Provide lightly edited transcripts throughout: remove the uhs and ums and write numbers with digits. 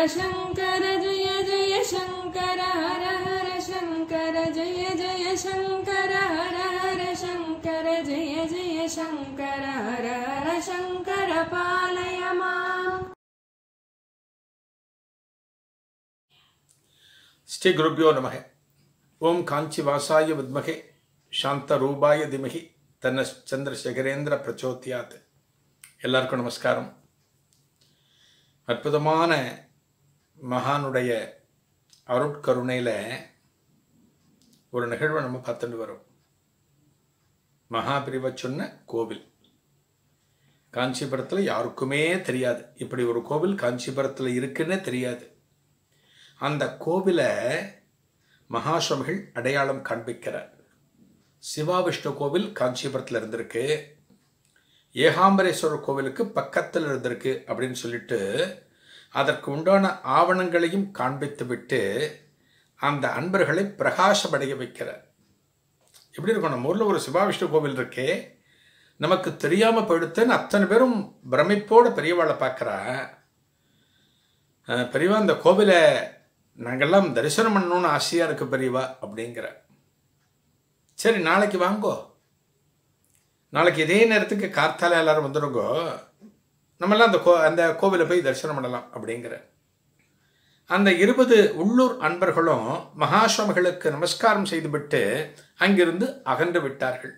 शंकर जय जय शंकर हर हर शंकर जय जय शंकर हर हर शंकर जय जय शंकर हर हर शंकर पालय माम्। श्री गुरुभ्यो नमः। ओम कांची वासाय विद्महे शांत रूपाय धीमहि तन्न चंद्रशेखरेंद्र प्रचोदयात्। எல்லாருக்கும் நமஸ்காரம். அற்புதமான மகானுடைய அருட்கருணையில் ஒரு நிகழ்வை நம்ம பார்த்துட்டு வரோம். மகாபிரிவ சொன்ன கோவில் காஞ்சிபுரத்தில் யாருக்குமே தெரியாது. இப்படி ஒரு கோவில் காஞ்சிபுரத்தில் இருக்குன்னே தெரியாது. அந்த கோவிலை மகாசுவாமிகள் அடையாளம் காண்பிக்கிறார். சிவாவிஷ்ணு கோவில் காஞ்சிபுரத்தில் இருந்திருக்கு, ஏகாம்பரேஸ்வரர் கோவிலுக்கு பக்கத்தில் இருந்திருக்கு அப்படின்னு சொல்லிட்டு அதற்கு உண்டான ஆவணங்களையும் காண்பித்து விட்டு அந்த அன்பர்களை பிரகாசமடைய வைக்கிறார். எப்படி இருக்கும், நம்ம ஊரில் ஒரு சிவாவிஷ்ணு கோவில் இருக்கே, நமக்கு தெரியாமல் போயிடுத்துன்னு அத்தனை பேரும் பிரமிப்போட பெரியவாளை பார்க்குறா. பெரியவா, அந்த கோவிலை நாங்கள்லாம் தரிசனம் பண்ணணும்னு ஆசையாக இருக்கு பெரியவா அப்படிங்கிற. சரி, நாளைக்கு வாங்கோ, நாளைக்கு இதே நேரத்துக்கு கார்த்தால எல்லாரும் வந்துடுங்கோ, நம்மெல்லாம் அந்த கோவிலை போய் தரிசனம் பண்ணலாம் அப்படிங்கிற. அந்த 20 உள்ளூர் அன்பர்களும் மகாசுவாமிகளுக்கு நமஸ்காரம் செய்துவிட்டு அங்கிருந்து அகன்று விட்டார்கள்.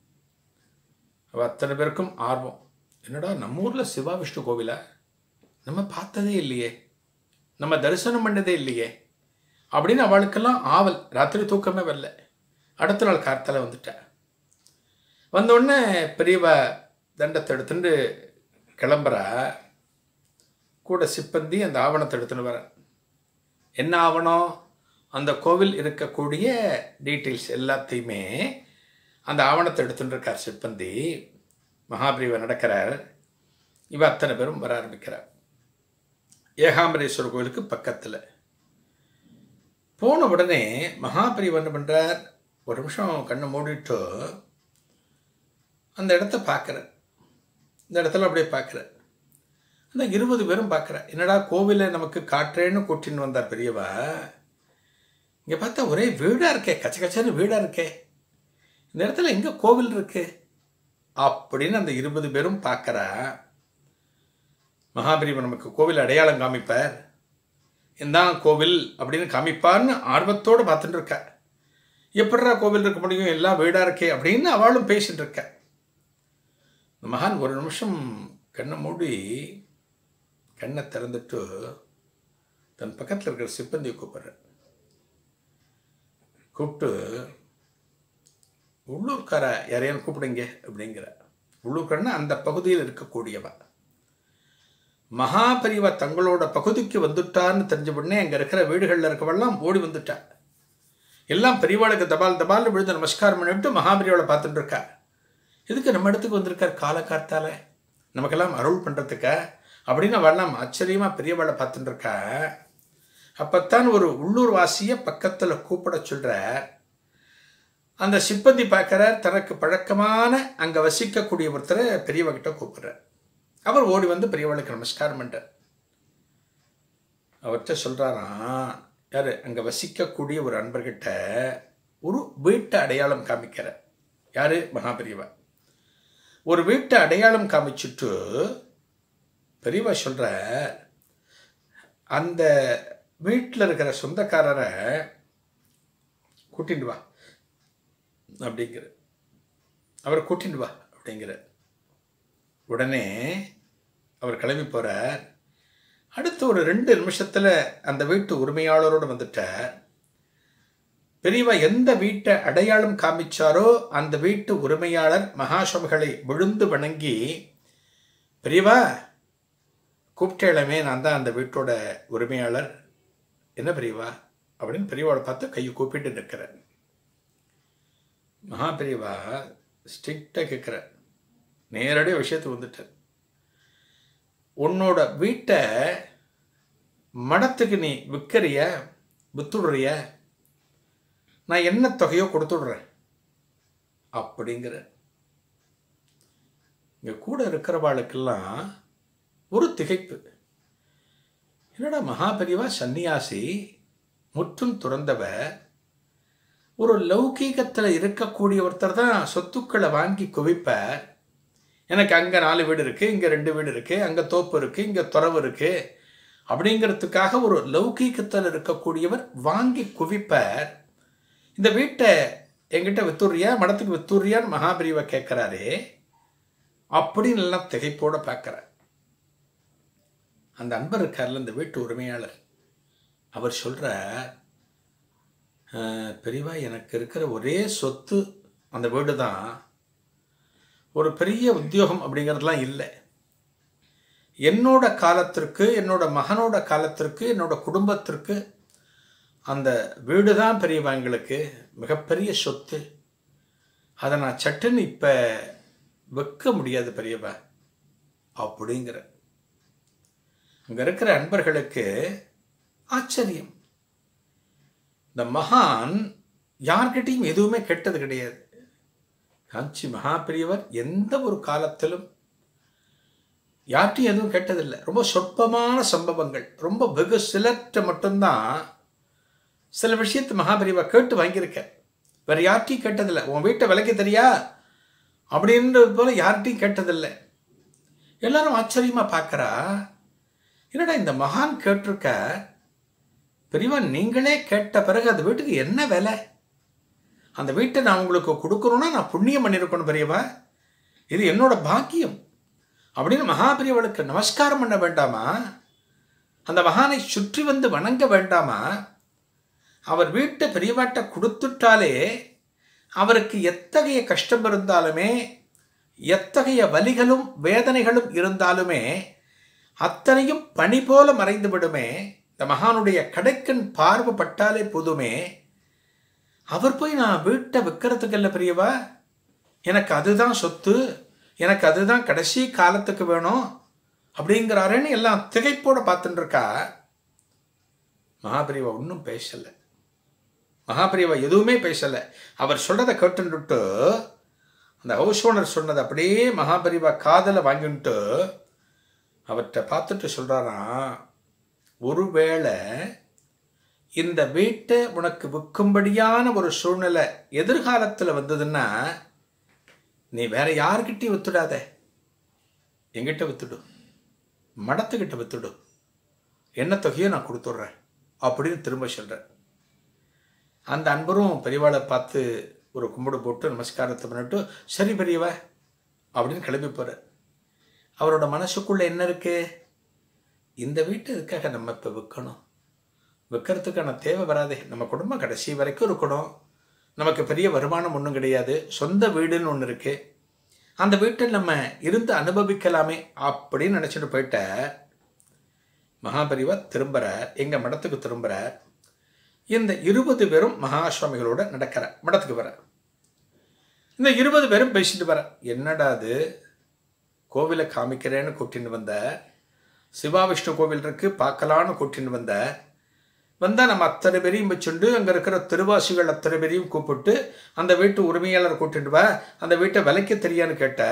அத்தனை பேருக்கும் ஆர்வம், என்னடா நம்ம ஊரில் சிவாவிஷ்ணு கோவிலா, நம்ம பார்த்ததே இல்லையே, நம்ம தரிசனம் பண்ணதே இல்லையே அப்படின்னு அவளுக்கெல்லாம் ஆவல். ராத்திரி தூக்கமே வரல. அடுத்த நாள் கார்த்தால வந்துட்டேன். வந்தோடனே பெரியவா தண்டத்தை எடுத்துட்டு கிளம்புறா. கூட சிப்பந்தி அந்த ஆவணத்தை எடுத்துன்னு வர. என்ன ஆவணம்? அந்த கோவில் இருக்கக்கூடிய டீட்டெயில்ஸ் எல்லாத்தையுமே அந்த ஆவணத்தை எடுத்துட்டு இருக்கார் சிப்பந்தி. மகாபிரிவா நடக்கிறார். இவ அத்தனை பேரும் வர ஆரம்பிக்கிறார். ஏகாம்பரேஸ்வரர் கோவிலுக்கு பக்கத்தில் போன உடனே மகாபிரிவா என்ன பண்ணுறார், ஒரு நிமிஷம் கண்ணை மூடிட்டு அந்த இடத்த பார்க்குறார். இந்த இடத்துல அப்படியே பார்க்குறார். அந்த 20 பேரும் பார்க்குறார். என்னடா கோவிலை நமக்கு காட்டுறேன்னு கூட்டின்னு வந்தார் பெரியவா. இங்கே பார்த்தா ஒரே வீடாக இருக்கே, கச்ச கச்சன்னு வீடாக இருக்கே, இந்த இடத்துல எங்கே கோவில் இருக்கு அப்படின்னு அந்த 20 பேரும் பார்க்குறா. மகாபிரிவா நமக்கு கோவில் அடையாளம் காமிப்பார், இந்தான் கோவில் அப்படின்னு காமிப்பார்னு ஆர்வத்தோடு பார்த்துட்டு இருக்கா. எப்படிரா கோவில் இருக்க முடியும், எல்லாம் வீடாக இருக்கே அப்படின்னு அவளும் பேசிட்டு இருக்க. இந்த மகான் ஒரு நிமிஷம் கண்ணை மூடி கண்ணை திறந்துட்டு தன் பக்கத்தில் இருக்கிற சிப்பந்தியை கூப்பிட்ற. கூப்பிட்டு, உள்ளூர்கார யாரையான்னு கூப்பிடுங்க அப்படிங்கிற. உள்ளூர்காரன்னா அந்த பகுதியில் இருக்கக்கூடியவா. மகாபரிவா தங்களோட பகுதிக்கு வந்துட்டான்னு தெரிஞ்ச உடனே அங்கே இருக்கிற வீடுகளில் இருக்கவெல்லாம் ஓடி வந்துட்டா. எல்லாம் பெரியவாளுக்கு தபால் விழுந்து நமஸ்காரம் பண்ணிவிட்டு மகாபரிவாளை பார்த்துட்டு இருக்கா. இதுக்கு நம்ம இடத்துக்கு வந்திருக்கார் காலக்கார்த்தால நமக்கெல்லாம் அருள் பண்ணுறதுக்கா அப்படின்னு அவெல்லாம் ஆச்சரியமாக பெரியவாளை பார்த்துட்டு இருக்கா. அப்பத்தான் ஒரு உள்ளூர் வாசியை பக்கத்தில் கூப்பிட சொல்கிறார். அந்த சிப்பந்தி பார்க்குறார். தனக்கு பழக்கமான அங்கே வசிக்கக்கூடிய ஒருத்தரை பெரியவகிட்ட கூப்பிட்றார். அவர் ஓடி வந்து பெரியவாளுக்கு நமஸ்காரம் பண்ணுறார். அவர்கிட்ட சொல்கிறாராம், யார் அங்கே வசிக்கக்கூடிய ஒரு அன்பர்கிட்ட ஒரு வீட்டை அடையாளம் காமிக்கிறார். யார்? மகாபெரியவா. ஒரு வீட்டை அடையாளம் காமிச்சுட்டு பெரியவா சொல்கிற, அந்த வீட்டில் இருக்கிற சொந்தக்காரரை கூட்டிட்டு வா அப்படிங்கிற. அவரை கூட்டிட்டு வா அப்படிங்கிற. உடனே அவர் கிளம்பி போகிறார். அடுத்து ஒரு 2 நிமிஷத்தில் அந்த வீட்டு உரிமையாளரோடு வந்துட்டார். பெரியவா எந்த வீட்டை அடையாளம் காமிச்சாரோ அந்த வீட்டு உரிமையாளர் மகாசுவாமிகளை விழுந்து வணங்கி, பெரியவா கூப்பிட்டேளமே, நான் தான் அந்த வீட்டோட உரிமையாளர், என்ன பெரியவா அப்படின்னு பெரியவாளை பார்த்து கையை கூப்பிட்டு நிற்கிறார். மகா பெரியவா ஸ்ட்ரிக்டாக கேட்குறார். நேரடியாக விஷயத்துக்கு வந்துட்டார். உன்னோட வீட்டை மடத்துக்கு நீ விற்கிறிய, வித்துடுறிய, நான் என்ன தொகையோ கொடுத்துடுறேன் அப்படிங்கிற. இங்கே கூட இருக்கிறவாளுக்கெல்லாம் ஒரு திகைப்பு. என்னடா மகாபெரிவா சன்னியாசி, முற்றும் துறந்தவர், ஒரு லௌகீகத்தில் இருக்கக்கூடிய ஒருத்தர் தான் சொத்துக்களை வாங்கி குவிப்பார். எனக்கு அங்கே 4 வீடு இருக்குது, இங்கே 2 வீடு இருக்குது, அங்கே தோப்பு இருக்குது, இங்கே துறவு இருக்குது அப்படிங்கிறதுக்காக ஒரு லௌகீகத்தில் இருக்கக்கூடியவர் வாங்கி குவிப்பார். இந்த வீட்டை என்கிட்ட வித்துறியா, மடத்துக்கு வித்துறியான்னு மகாபெரிவா கேட்குறாரே அப்படின்னு எல்லாம் திகைப்போட பார்க்குறார். அந்த அன்பர் இருக்கார்ல, இந்த வீட்டு உரிமையாளர், அவர் சொல்கிறார், பெரியவா எனக்கு இருக்கிற ஒரே சொத்து அந்த வீடு தான், ஒரு பெரிய உத்தியோகம் அப்படிங்கிறதுலாம் இல்லை. என்னோட காலத்திற்கு, என்னோட மகனோட காலத்திற்கு, என்னோட குடும்பத்திற்கு அந்த வீடு தான் பெரியவா எங்களுக்கு மிகப்பெரிய சொத்து. அதை நான் சட்டுன்னு இப்போ வைக்க முடியாது பெரியவா அப்படிங்கிற. அங்கே இருக்கிற அன்பர்களுக்கு ஆச்சரியம். இந்த மகான் யார்கிட்டையும் எதுவுமே கெட்டது கிடையாது. காஞ்சி மகாபெரியவர் எந்த ஒரு காலத்திலும் யார்கிட்டையும் எதுவும் கெட்டதில்லை. ரொம்ப சொற்பமான சம்பவங்கள், ரொம்ப வெகு சிலர்கிட்ட மட்டும்தான் சில விஷயத்தை மகாபெரிவா கேட்டு வாங்கியிருக்க. வேறு யார்கிட்டையும் கேட்டதில்லை. உன் வீட்டை விலைக்கு தெரியா அப்படின்றது போல யார்கிட்டையும் கேட்டதில்லை. எல்லாரும் ஆச்சரியமாக பார்க்குறா, என்னடா இந்த மகான் கேட்டிருக்க, பெரியவா நீங்களே கேட்ட பிறகு அந்த வீட்டுக்கு என்ன விலை, அந்த வீட்டை நான் உங்களுக்கு கொடுக்கணும்னா நான் புண்ணியம் பண்ணியிருக்கணும் பெரியவா, இது என்னோட பாக்கியம் அப்படின்னு மகாபெரியவளுக்கு நமஸ்காரம் பண்ண வேண்டாமா? அந்த மகானை சுற்றி வந்து வணங்க வேண்டாமா? அவர் வீட்டை பெரியவாட்ட கொடுத்துட்டாலே அவருக்கு எத்தகைய கஷ்டம் இருந்தாலுமே, எத்தகைய வலிகளும் வேதனைகளும் இருந்தாலுமே அத்தனையும் பனி போல மறைந்து விடுமே. இந்த மகானுடைய கடைக்கண் பார்வை பட்டாலே போதுமே. அவர் போய் நான் வீட்டை விற்கிறதுக்கு இல்லை பெரியவா, எனக்கு அதுதான் சொத்து, எனக்கு அதுதான் கடைசி காலத்துக்கு வேணும் அப்படிங்கிறாருன்னு எல்லாம் திகைப்போட பார்த்துட்டு இருக்கா. மகாபெரிவா ஒன்றும் பேசலை. மகாபெரிவா எதுவுமே பேசலை. அவர் சொல்றதை கேட்டுட்டு அந்த ஹவுஸ் ஓனர் சொன்னதை அப்படியே மகாபெரிவா காதலை வாங்கிட்டு அவர்கிட்ட பார்த்துட்டு சொல்றாராம், ஒருவேளை இந்த வீட்டை உனக்கு விற்கும்படியான ஒரு சூழ்நிலை எதிர்காலத்தில் வந்ததுன்னா நீ வேற யார்கிட்டையும் வித்துடாத, எங்கிட்ட வித்துடு, மடத்துக்கிட்ட வித்துடு, என்ன தொகையோ நான் கொடுத்துட்றேன் அப்படின்னு திரும்ப சொல்கிறேன். அந்த அன்பரும் பெரியவாளை பார்த்து ஒரு கும்பிடு போட்டு நமஸ்காரத்தை பண்ணிட்டு சரி பெரியவா அப்படின்னு கிளம்பி போகிறார். அவரோட மனசுக்குள்ளே என்ன இருக்கு, இந்த வீட்டை இதுக்காக நம்ம இப்போ விற்கணும், விற்கிறதுக்கான தேவை வராதே, நம்ம குடும்பம் கடைசி வரைக்கும் இருக்கணும், நமக்கு பெரிய வருமானம் ஒன்றும் கிடையாது, சொந்த வீடுன்னு ஒன்று இருக்குது, அந்த வீட்டில் நம்ம இருந்து அனுபவிக்கலாமே அப்படின்னு நினச்சிட்டு போயிட்ட மகாபெரிவா திரும்புகிறார், எங்கள் மடத்துக்கு திரும்புகிறார். இந்த 20 பேரும் மகாசுவாமிகளோட நடக்கிற மடத்துக்கு வர. இந்த 20 பேரும் பேசிட்டு வர, என்னடா அது கோவிலை காமிக்கிறேன்னு கூட்டின்னு வந்த, சிவா விஷ்ணு கோவில் இருக்கு பார்க்கலான்னு கூட்டின்னு வந்தால் நம்ம அத்தனை பேரையும் வச்சுண்டு அங்கே இருக்கிற திருவாசிகள் அத்தனை பேரையும் கூப்பிட்டு அந்த வீட்டு உரிமையாளர் கூட்டிட்டு வா, அந்த வீட்டை விலைக்கு தெரியான்னு கேட்ட,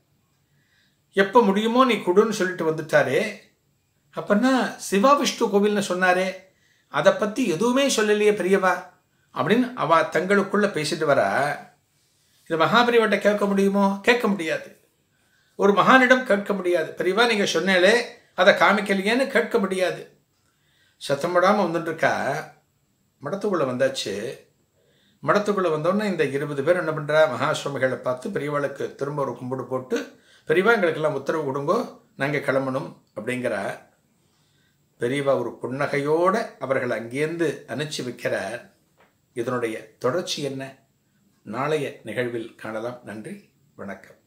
எப்போ முடியுமோ நீ கொடுன்னு சொல்லிட்டு வந்துட்டாரே, அப்பன்னா சிவா விஷ்ணு கோவில்னு சொன்னாரே அதை பற்றி எதுவுமே சொல்லலையே பெரியவா அப்படின்னு அவ தங்களுக்குள்ள பேசிட்டு வர. இது மகாபெரிவாட்ட கேட்க முடியுமோ? கேட்க முடியாது. ஒரு மகானிடம் கேட்க முடியாது. பெரியவா நீங்கள் சொன்னாலே அதை காமிக்கலையேன்னு கேட்க முடியாது. சத்தம் போடாமல் வந்துட்டுருக்கா. மடத்துக்குள்ளே வந்தாச்சு. மடத்துக்குள்ளே வந்தோடனே இந்த 20 பேர் என்ன பண்ணுறா, மகாசுவாமிகளை பார்த்து பெரியவாளுக்கு திரும்ப ஒரு கும்பிடு போட்டு, பெரியவா எங்களுக்கெல்லாம் உத்தரவு கொடுங்கோ, நாங்கள் கிளம்பணும் அப்படிங்கிறா. பெரியவா ஒரு புன்னகையோடு அவர்கள் அங்கேருந்து அனுப்பிச்சு வைக்கிறார். இதனுடைய தொடர்ச்சி என்ன நாளைய நிகழ்வில் காணலாம். நன்றி, வணக்கம்.